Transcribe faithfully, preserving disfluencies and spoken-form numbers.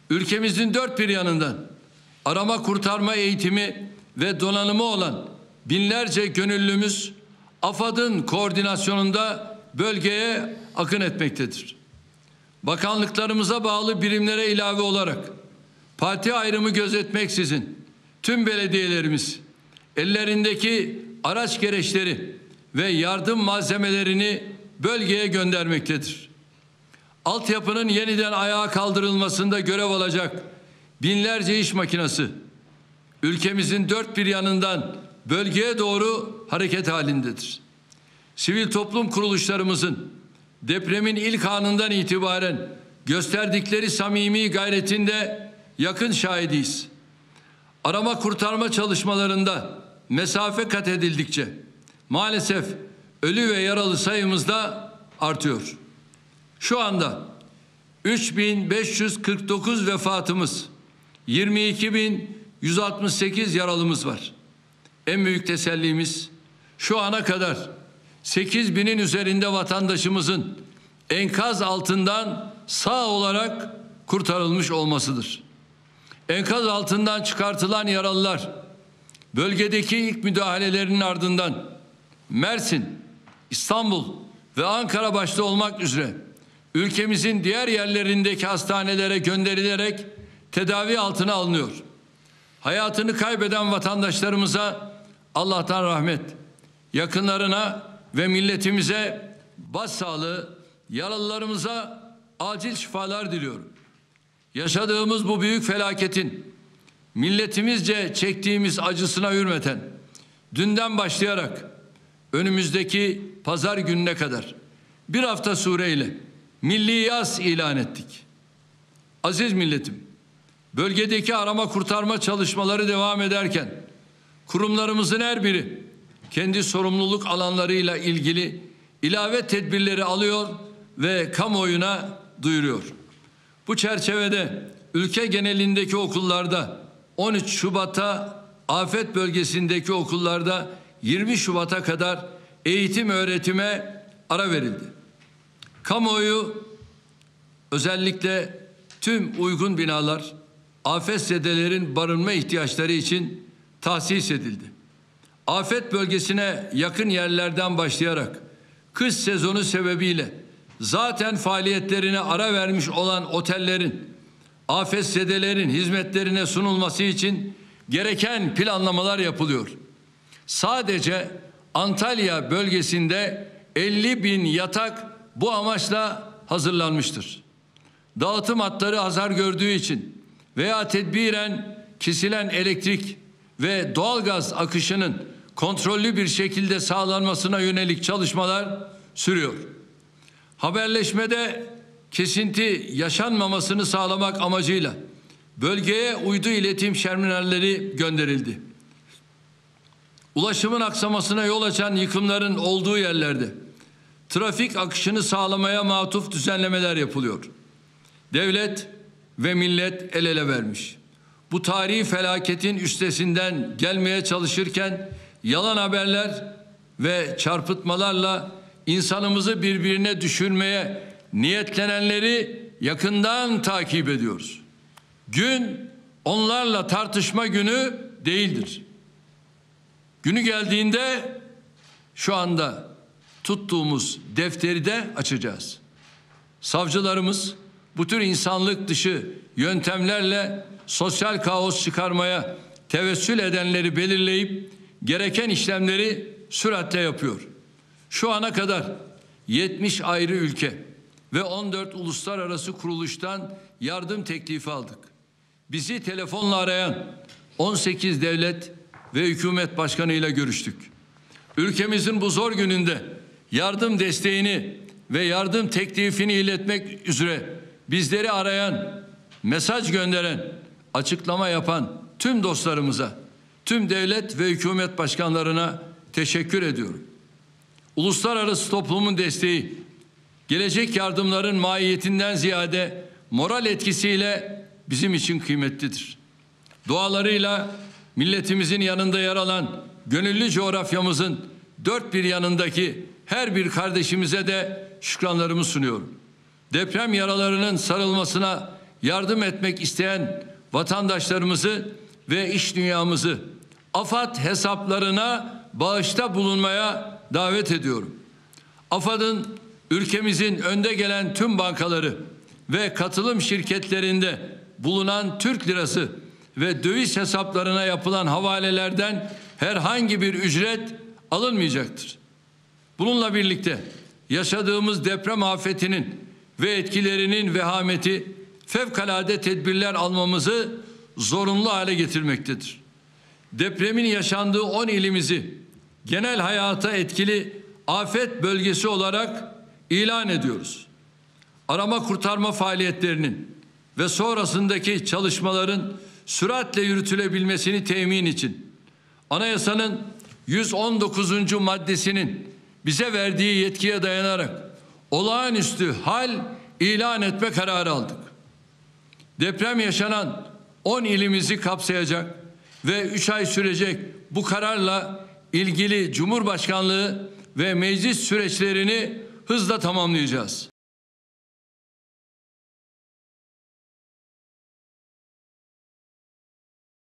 ülkemizin dört bir yanından arama kurtarma eğitimi ve donanımı olan binlerce gönüllümüz AFAD'ın koordinasyonunda bölgeye akın etmektedir. Bakanlıklarımıza bağlı birimlere ilave olarak parti ayrımı gözetmeksizin tüm belediyelerimiz ellerindeki araç gereçleri ve yardım malzemelerini bölgeye göndermektedir. Altyapının yeniden ayağa kaldırılmasında görev alacak binlerce iş makinesi ülkemizin dört bir yanından bölgeye doğru hareket halindedir. Sivil toplum kuruluşlarımızın depremin ilk anından itibaren gösterdikleri samimi gayretinde yakın şahidiyiz. Arama kurtarma çalışmalarında mesafe kat edildikçe maalesef ölü ve yaralı sayımız da artıyor. Şu anda üç bin beş yüz kırk dokuz vefatımız, yirmi iki bin yüz altmış sekiz yaralımız var. En büyük tesellimiz şu ana kadar sekiz binin üzerinde vatandaşımızın enkaz altından sağ olarak kurtarılmış olmasıdır. Enkaz altından çıkartılan yaralılar bölgedeki ilk müdahalelerinin ardından Mersin, İstanbul ve Ankara başta olmak üzere ülkemizin diğer yerlerindeki hastanelere gönderilerek tedavi altına alınıyor. Hayatını kaybeden vatandaşlarımıza Allah'tan rahmet, yakınlarına ve milletimize başsağlığı, yaralılarımıza acil şifalar diliyorum. Yaşadığımız bu büyük felaketin milletimizce çektiğimiz acısına hürmeten dünden başlayarak önümüzdeki pazar gününe kadar bir hafta süreyle milli yas ilan ettik. Aziz milletim, bölgedeki arama kurtarma çalışmaları devam ederken kurumlarımızın her biri kendi sorumluluk alanlarıyla ilgili ilave tedbirleri alıyor ve kamuoyuna duyuruyor. Bu çerçevede ülke genelindeki okullarda on üç Şubat'a, afet bölgesindeki okullarda yirmi Şubat'a kadar eğitim öğretime ara verildi. Kamuoyu özellikle tüm uygun binalar afetzedelerin barınma ihtiyaçları için tahsis edildi. Afet bölgesine yakın yerlerden başlayarak kış sezonu sebebiyle zaten faaliyetlerine ara vermiş olan otellerin afetzedelerin hizmetlerine sunulması için gereken planlamalar yapılıyor. Sadece Antalya bölgesinde elli bin yatak bu amaçla hazırlanmıştır. Dağıtım hatları hasar gördüğü için veya tedbiren kesilen elektrik ve doğalgaz akışının kontrollü bir şekilde sağlanmasına yönelik çalışmalar sürüyor. Haberleşmede kesinti yaşanmamasını sağlamak amacıyla bölgeye uydu iletim terminalleri gönderildi. Ulaşımın aksamasına yol açan yıkımların olduğu yerlerde trafik akışını sağlamaya matuf düzenlemeler yapılıyor. Devlet ve millet el ele vermiş. Bu tarihi felaketin üstesinden gelmeye çalışırken yalan haberler ve çarpıtmalarla insanımızı birbirine düşürmeye niyetlenenleri yakından takip ediyoruz. Gün onlarla tartışma günü değildir. Günü geldiğinde şu anda tuttuğumuz defteri de açacağız. Savcılarımız bu tür insanlık dışı yöntemlerle sosyal kaos çıkarmaya tevessül edenleri belirleyip gereken işlemleri süratle yapıyor. Şu ana kadar yetmiş ayrı ülke ve on dört uluslararası kuruluştan yardım teklifi aldık. Bizi telefonla arayan on sekiz devlet ve hükümet başkanıyla görüştük. Ülkemizin bu zor gününde yardım desteğini ve yardım teklifini iletmek üzere bizleri arayan, mesaj gönderen, açıklama yapan tüm dostlarımıza, tüm devlet ve hükümet başkanlarına teşekkür ediyorum. Uluslararası toplumun desteği, gelecek yardımların mahiyetinden ziyade moral etkisiyle bizim için kıymetlidir. Dualarıyla milletimizin yanında yer alan gönüllü coğrafyamızın dört bir yanındaki her bir kardeşimize de şükranlarımı sunuyorum. Deprem yaralarının sarılmasına yardım etmek isteyen vatandaşlarımızı ve iş dünyamızı AFAD hesaplarına bağışta bulunmaya davet ediyorum. AFAD'ın ülkemizin önde gelen tüm bankaları ve katılım şirketlerinde bulunan Türk lirası ve döviz hesaplarına yapılan havalelerden herhangi bir ücret alınmayacaktır. Bununla birlikte yaşadığımız deprem afetinin ve etkilerinin vehameti fevkalade tedbirler almamızı zorunlu hale getirmektedir. Depremin yaşandığı on ilimizi genel hayata etkili afet bölgesi olarak ilan ediyoruz. Arama kurtarma faaliyetlerinin ve sonrasındaki çalışmaların süratle yürütülebilmesini temin için Anayasanın yüz on dokuzuncu maddesinin bize verdiği yetkiye dayanarak olağanüstü hal ilan etme kararı aldık. Deprem yaşanan on ilimizi kapsayacak ve üç ay sürecek bu kararla ilgili Cumhurbaşkanlığı ve meclis süreçlerini hızla tamamlayacağız.